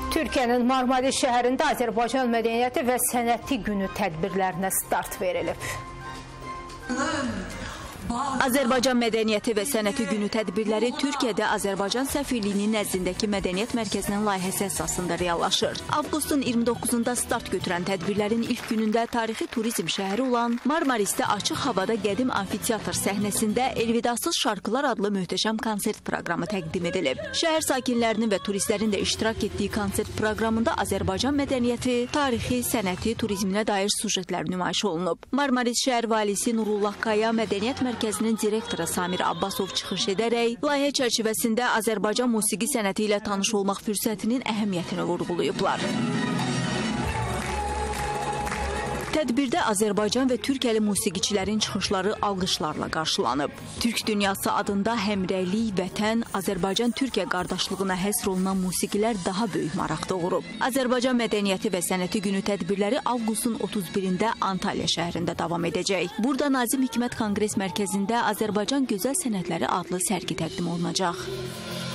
Türkiyənin Marmaris şəhərində Azərbaycan Mədəniyyəti və Sənəti Günü tədbirlərinə start verilib. Azərbaycan Mədəniyyəti və Sənəti Günü tədbirləri Türkiyədə Azərbaycan Səfirliyinin nəzdindəki Mədəniyyət Mərkəzinin layihəsi əsasında reallaşır. Avqustun 29-da start götürən tədbirlərin ilk günündə tarixi turizm şəhəri olan Marmarisdə açıq havada qədim amfiteatr səhnəsində Elvidasız şarkılar adlı möhtəşəm konsert proqramı təqdim edilib. Şəhər sakinlərinin və turistlərin də iştirak etdiyi konsert proqramında Azərbaycan mədəniyyəti, tarixi, sənəti, turizminə dair sujetlər nümayiş olunub. Marmaris şəhər valisi Nurullah Qaya Mədəniyyət Mərkəzinin direktoru Samir Abbasov çıxış edərək, layihə çərçivəsində Azərbaycan musiqi sənəti ilə tanış olmaq fürsətinin əhəmiyyətini vurğulayıblar. Tədbirdə Azərbaycan və Türkiyəli musiqiçilərin çıxışları alqışlarla qarşılanıb. Türk dünyası adında həmrəylik, vətən, Azərbaycan-Türkiyə qardaşlığına həsr olunan musiqilər daha böyük maraq doğurub. Azərbaycan Mədəniyyəti və Sənəti Günü tədbirləri avqustun 31-də Antalya şəhərində davam edəcək. Burada Nazim Hikmət Konqres Mərkəzində Azərbaycan Gözəl Sənətləri adlı sərgi təqdim olunacaq.